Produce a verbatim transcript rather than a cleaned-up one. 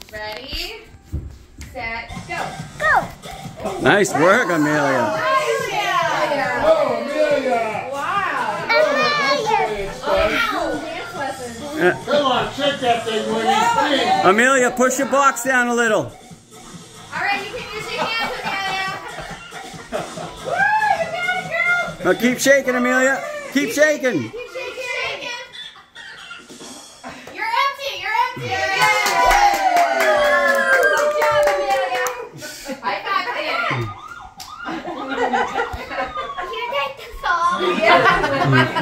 Ready, set, go. Go. Nice work, Amelia. Amelia. Oh, Amelia. Wow. Amelia. Oh, dance lesson. Yeah. Come on, shake that thing, Winnie, please. Amelia, push your box down a little. All right, you can use your hands, Amelia. Woo, you got it, girl. Now keep shaking, Amelia. Keep shaking. Keep shaking. You're empty. You're empty. Yay. Good job, Amelia. High five, Amelia. You take the song. Yeah.